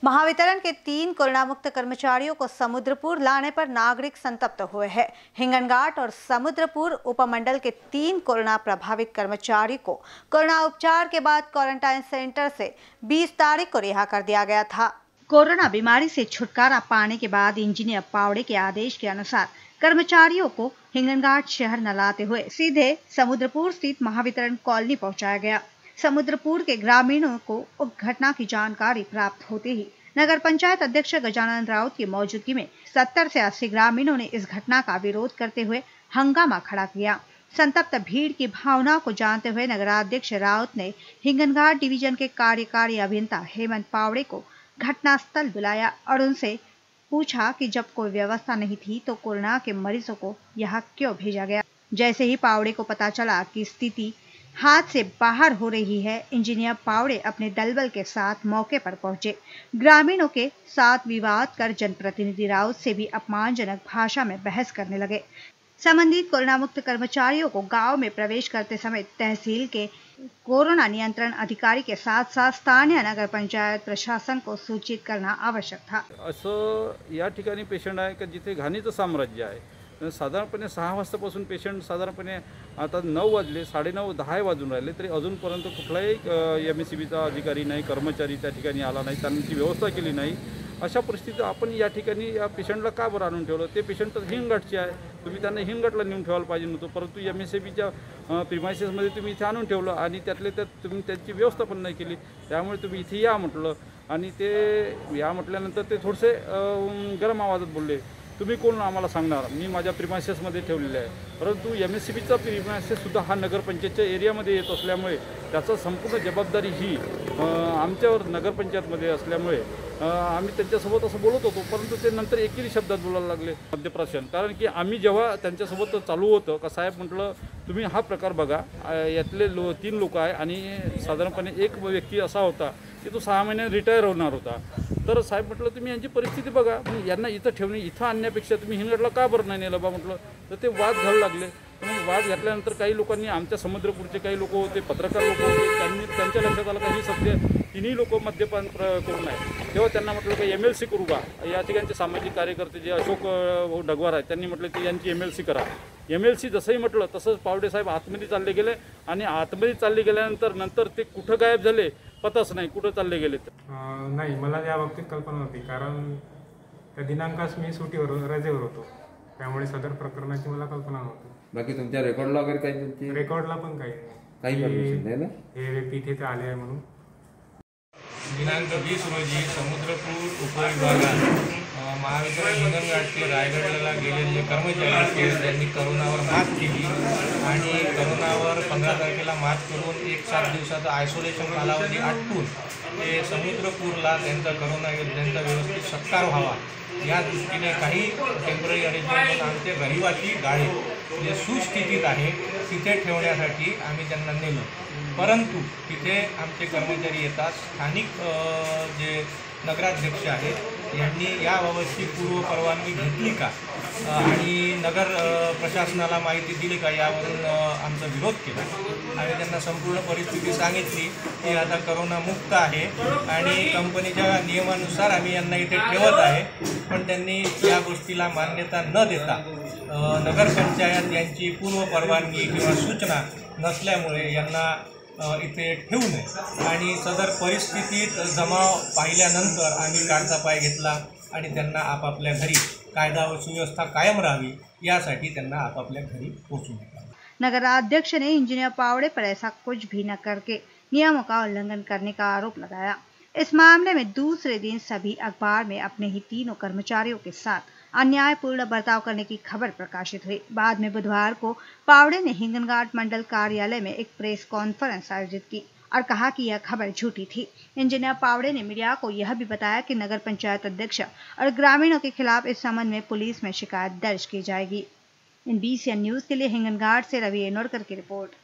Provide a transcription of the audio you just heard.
महावितरण के 3 corona मुक्त कर्मचारियों को समुद्रपुर लाने पर नागरिक संतप्त हुए हैं। हिंगनघाट और समुद्रपुर उपमंडल के 3 कोरोना प्रभावित कर्मचारी को कोरोना उपचार के बाद क्वारंटाइन सेंटर से 20 तारीख को रिहा कर दिया गया था। कोरोना बीमारी से छुटकारा पाने के बाद इंजीनियर पावड़े के आदेश के अनुसार कर्मचारियों को हिंगनघाट शहर न लाते हुए सीधे समुद्रपुर स्थित महावितरण कॉलोनी पहुंचाया गया। समुद्रपुर के ग्रामीणों को उक्त घटना की जानकारी प्राप्त होते ही नगर पंचायत अध्यक्ष गजानन राउत की मौजूदगी में 70 से 80 ग्रामीणों ने इस घटना का विरोध करते हुए हंगामा खड़ा किया। संतप्त भीड़ की भावना को जानते हुए नगराध्यक्ष राउत ने हिंगनघाट डिवीजन के कार्यकारी अभियंता हेमंत पावड़े को घटनास्थल बुलाया और उनसे पूछा कि जब कोई व्यवस्था नहीं थी तो कोरोना के मरीजों को यहाँ क्यों भेजा गया। जैसे ही पावड़े को पता चला कि स्थिति हाथ से बाहर हो रही है, इंजीनियर पावड़े अपने दलबल के साथ मौके पर पहुंचे। ग्रामीणों के साथ विवाद कर जनप्रतिनिधि राउत से भी अपमानजनक भाषा में बहस करने लगे। संबंधित कोरोना मुक्त कर्मचारियों को गांव में प्रवेश करते समय तहसील के कोरोना नियंत्रण अधिकारी के साथ साथ स्थानीय नगर पंचायत प्रशासन को सूचित करना आवश्यक था। असं या ठिकाणी पेशंट आहे की जिथे घाणीचं साम्राज्य आहे। साधारणपणे 6 वाजतापासून पेशंट साधारणपणे आता 9 वाजले, 9:30, 10 वाजून राहिले तरी अजूनपर्यंत कुठलाही MSCBचा अधिकारी नाही, कर्मचारी त्या ठिकाणी आला नाही, त्यांची व्यवस्था केली नाही। अशा परिस्थितीत आपण या ठिकाणी या पेशंटला का बरं आणून ठेवलं? ते पेशंट तर हिंगणघाटचे आहे, तुम्ही त्यांना हिंगणघाटला नेऊन ठेवायला पाहिजे नव्हतं, परंतु MSCBच्या प्रिमायसेसमध्ये तुम्ही इथे आणून ठेवलं आणि त्यातले त्यात तुम्ही त्यांची व्यवस्था पण नाही केली। त्यामुळे तुम्ही इथे या म्हटलं आणि ते या म्हटल्यानंतर ते थोडेसे गरम आवाजात बोलले। तुम्ही कोण आम्हाला सांगणार? मी माझ्या प्रिमायसेसमध्ये ठेवलेले आहे, परंतु MSCBचा प्रिमायसेससुद्धा हा नगरपंचायतच्या एरियामध्ये येत असल्यामुळे त्याचा संपूर्ण जबाबदारी ही आमच्यावर नगरपंचायतमध्ये असल्यामुळे आम्ही त्यांच्यासोबत असं बोलत होतो, परंतु ते नंतर एकेरी शब्दात बोलायला लागले मध्यप्रशासन। कारण की आम्ही जेव्हा त्यांच्यासोबत चालू होतं का साहेब म्हटलं तुम्ही हा प्रकार बघा, यातले 3 लोक आहे आणि साधारणपणे एक व्यक्ती असा होता की तो 6 महिन्याने रिटायर होणार होता। तर साहेब म्हटलं तुम्ही यांची परिस्थिती बघा, यांना इथं ठेवणे, इथं आणण्यापेक्षा तुम्ही हिंगणघाटला का बरं नाही नेलं बा म्हटलं। तर ते वाद घालू लागले। मग वाद घातल्यानंतर काही लोकांनी आमच्या समुद्रपूरचे काही लोक होते, पत्रकार लोक होते, त्यांनी त्यांच्या लक्षात आलं का ही सध्या 3ही लोक मद्यपान करून आहे। तेव्हा त्यांना म्हटलं की MLC करू बा। या ठिकाणचे सामाजिक कार्यकर्ते जे अशोक डगवार आहेत त्यांनी म्हटलं की यांची MLC करा। MLC जसंही म्हटलं तसंच पावडे साहेब आतमध्ये चालले गेले आणि आतमध्ये चालले गेल्यानंतर ते कुठं गायब झाले पताच नाही, कुठं चालले गेले। नाही, मला या बाबतीत कल्पना नव्हती, कारण त्या दिनांकास मी सुट्टीवर रजेवर होतो, त्यामुळे सदर प्रकरणाची मला कल्पना नव्हती। बाकी तुमच्या रेकॉर्डला वगैरे काही रेकॉर्डला पण काही परमिशन नाही ना, हे व्यक्ती इथे आले आहे म्हणून। दिनांक 20 रोजी समुद्रपूर उपविभागात महावितरण हिंगणघाटचे रायगडला गेलेले जे कर्मचारी आहेत त्यांनी करोनावर मात केली आणि करोनावर 15 तारखेला मात करून 7 दिवसाचा आयसोलेशन कालावधी आटपून ते समुद्रपूरला त्यांचा व्यवस्थित सत्कार व्हावा या दृष्टीने काही टेम्पररी अरेंजमेंट आमचे रहिवासी गाळे जे सुस्थितीत आहे तिथे ठेवण्यासाठी आम्ही त्यांना नेलं, परंतु तिथे आमचे कर्मचारी येतात स्थानिक जे नगराध्यक्ष आहेत यांनी याबाबतची पूर्वपरवानगी घेतली का आणि नगर प्रशासनाला माहिती दिली का यावरून आमचा विरोध केला। आणि त्यांना संपूर्ण परिस्थिती सांगितली की आता करोनामुक्त आहे आणि कंपनीच्या नियमानुसार आम्ही यांना इथे ठेवत आहे, पण त्यांनी या गोष्टीला मान्यता न देता नगरपंचायत यांची पूर्वपरवानगी किंवा सूचना नसल्यामुळे यांना इथे ठेवू नये आणि सदर परिस्थितीत जमाव पाहिल्यानंतर आम्ही काढता पाय घेतला आणि त्यांना आपापल्या घरी कायदा व सुव्यवस्था कायम राहावी यासाठी त्यांना आपापल्या घरी पोहोचून दिला। नगराध्यक्ष ने इंजीनियर पावड़े पर ऐसा कुछ भी न करके नियमों का उल्लंघन करने का आरोप लगाया। इस मामले में दूसरे दिन सभी अखबार में अपने ही 3 कर्मचारियों के साथ अन्यायपूर्ण बर्ताव करने की खबर प्रकाशित हुई। बाद में बुधवार को पावड़े ने हिंगनघाट मंडल कार्यालय में एक प्रेस कॉन्फ्रेंस आयोजित की और कहा कि यह खबर झूठी थी। इंजीनियर पावड़े ने मीडिया को यह भी बताया कि नगर पंचायत अध्यक्ष और ग्रामीणों के खिलाफ इस संबंध में पुलिस में शिकायत दर्ज की जाएगी। इन BCN न्यूज के लिए हिंगनघाट से रवि एनोरकर की रिपोर्ट।